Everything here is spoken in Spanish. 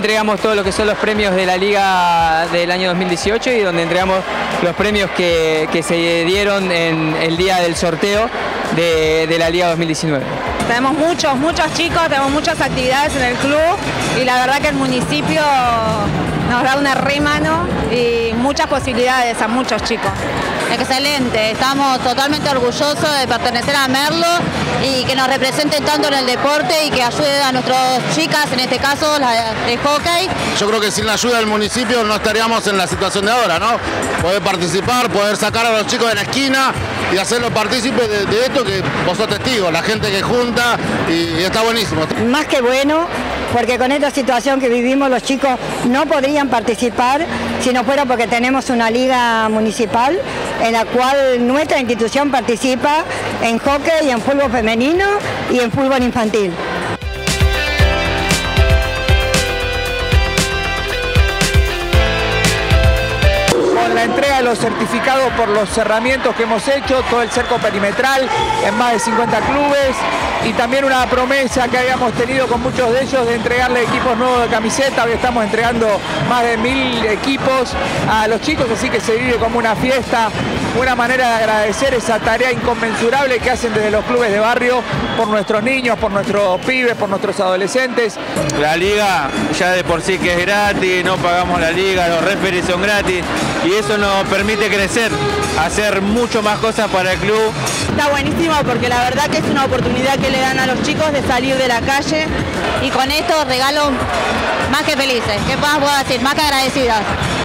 entregamos todo lo que son los premios de la Liga del año 2018 y donde entregamos los premios que se dieron en el día del sorteo de la Liga 2019. Tenemos muchos chicos, tenemos muchas actividades en el club y la verdad que el municipio nos da una re mano y muchas posibilidades a muchos chicos. Excelente, estamos totalmente orgullosos de pertenecer a Merlo y que nos representen tanto en el deporte y que ayuden a nuestras chicas, en este caso el hockey. Yo creo que sin la ayuda del municipio no estaríamos en la situación de ahora, ¿no? Poder participar, poder sacar a los chicos de la esquina y hacerlos partícipes de esto que vos sos testigos, la gente que junta y está buenísimo. Más que bueno, porque con esta situación que vivimos los chicos no podrían participar si no fuera porque tenemos una liga municipal en la cual nuestra institución participa en hockey, en fútbol femenino y en fútbol infantil. Con la entrega de los certificados por los cerramientos que hemos hecho, todo el cerco perimetral en más de 50 clubes y también una promesa que habíamos tenido con muchos de ellos de entregarle equipos nuevos de camiseta. Hoy estamos entregando más de 1000 equipos a los chicos, así que se vive como una fiesta, una manera de agradecer esa tarea inconmensurable que hacen desde los clubes de barrio por nuestros niños, por nuestros pibes, por nuestros adolescentes. La liga ya de por sí que es gratis, no pagamos la liga, los referees son gratis y eso nos permite crecer, hacer mucho más cosas para el club. Está buenísimo porque la verdad que es una oportunidad que le dan a los chicos de salir de la calle. Y con esto regalo más que felices, ¿qué más puedo decir? Más que agradecidas.